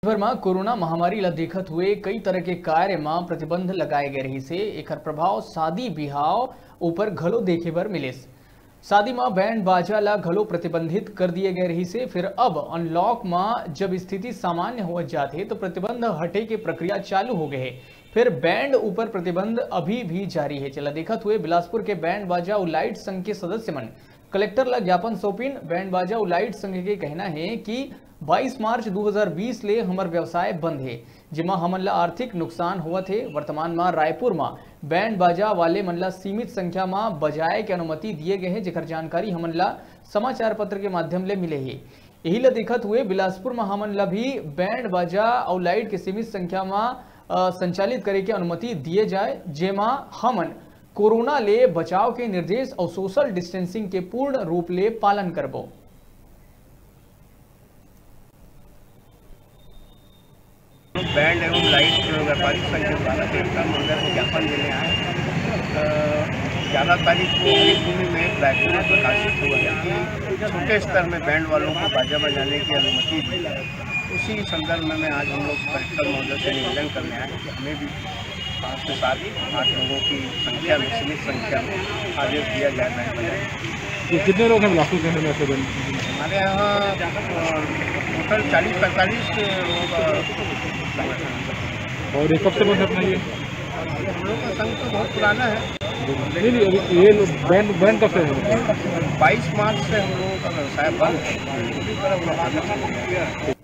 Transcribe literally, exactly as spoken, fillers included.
भर में कोरोना महामारी ला देखत हुए कई तरह के कार्य में प्रतिबंध लगाए गए रही से एकर प्रभाव शादी बिहाव ऊपर घलो देखे बर मिले। शादी में बैंड बाजा ला घलो प्रतिबंधित कर दिए गए रही से फिर अब अनलॉक में जब स्थिति सामान्य हो जाते तो प्रतिबंध हटे के प्रक्रिया चालू हो गए। फिर बैंड ऊपर प्रतिबंध अभी भी जारी है। चला देखत हुए बिलासपुर के बैंड बाजा और लाइट संघ के सदस्य मन कलेक्टर ला ज्ञापन सौंपिन। बैंड बाजा और लाइट संघ के कहना है कि बाईस मार्च दो हज़ार बीस ले हमार व्यवसाय बंद है, जिमा हमन ला आर्थिक नुकसान हुआ थे। वर्तमान में रायपुर में बैंड बाजा वाले मन ला सीमित संख्या में बजाए के अनुमति दिए गए हैं, जेकर जानकारी हमन ला समाचार पत्र के माध्यम ले मिले है। यही ला देखत हुए बिलासपुर में हमन ला भी बैंड बाजा और लाइट के सीमित संख्या में संचालित करे के अनुमति दिए जाए, जेमा हमन कोरोना ले बचाव के निर्देश और सोशल डिस्टेंसिंग के पूर्ण रूप ले पालन करबो। बैंड एवं लाइट जो व्यापारिक संघ के द्वारा देवता मंदिर को ज्ञापन देने आए। ग्यारह तारीख को भूमि में रायपुर में प्रकाशित हुआ है कि छोटे स्तर में बैंड वालों को बाजा बजाने की अनुमति दी है। उसी संदर्भ में मैं आज हम लोग कलेक्टर महोदय से निवेदन करने आए कि हमें भी पाँच से सात आठ लोगों की संख्या में सीमित संख्या में आदेश दिया जाए बैंड बजाने। कितने लोग हैं बिलासपुर शहर में ऐसे? हमारे यहाँ टोटल चालीस पैंतालीस लोग। और ये कब से बंद अपना ये हम लोग का संघ तो बहुत पुराना है। नहीं नहीं अभी ये बैंड बैंड कब से है? बाईस मार्च से हम लोगों का व्यवसाय बंद है।